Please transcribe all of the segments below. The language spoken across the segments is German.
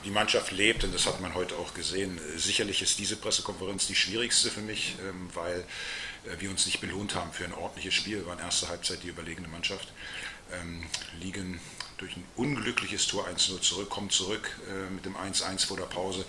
Die Mannschaft lebt, und das hat man heute auch gesehen. Sicherlich ist diese Pressekonferenz die schwierigste für mich, weil wir uns nicht belohnt haben für ein ordentliches Spiel. Wir waren erste Halbzeit die überlegene Mannschaft, liegen durch ein unglückliches Tor 1:0 zurück, kommen zurück mit dem 1:1 vor der Pause.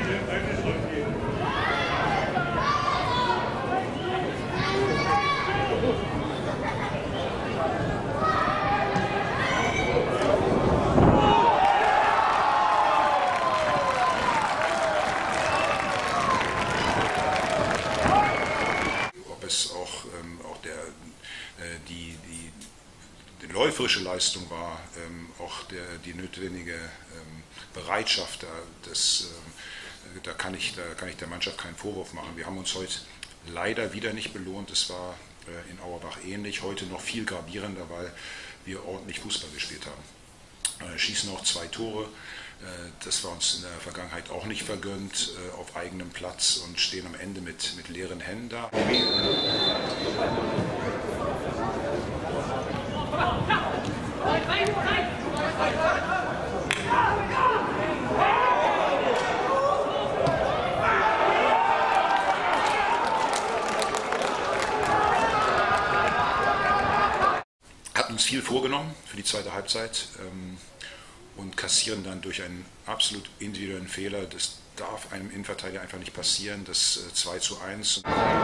Die läuferische Leistung war, auch die notwendige Bereitschaft, da kann ich der Mannschaft keinen Vorwurf machen. Wir haben uns heute leider wieder nicht belohnt. Es war in Auerbach ähnlich, heute noch viel gravierender, weil wir ordentlich Fußball gespielt haben. Schießen auch 2 Tore, das war uns in der Vergangenheit auch nicht vergönnt, auf eigenem Platz, und stehen am Ende mit leeren Händen da. Hatten uns viel vorgenommen für die zweite Halbzeit und kassieren dann durch einen absolut individuellen Fehler, das darf einem Innenverteidiger einfach nicht passieren, das 2:1.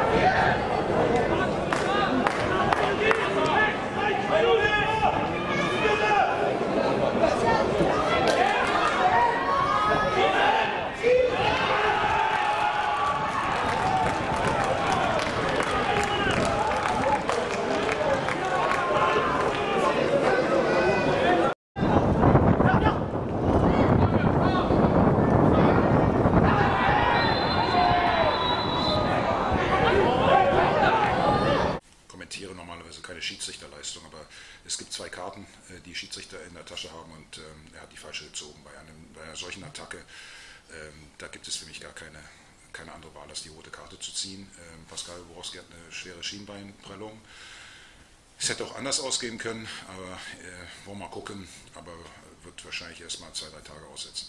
Normalerweise keine Schiedsrichterleistung, aber es gibt 2 Karten, die Schiedsrichter in der Tasche haben, und er hat die falsche gezogen. Bei einer solchen Attacke, da gibt es für mich gar keine andere Wahl, als die rote Karte zu ziehen. Pascal Borowski hat eine schwere Schienbeinprellung. Es hätte auch anders ausgehen können, aber wollen wir mal gucken, aber wird wahrscheinlich erst mal 2, 3 Tage aussetzen.